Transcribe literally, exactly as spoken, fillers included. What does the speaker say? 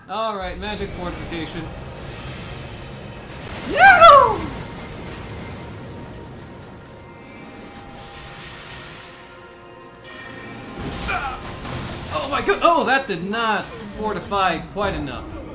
Alright, magic fortification. No! Oh my god! Oh, that did not fortify quite enough.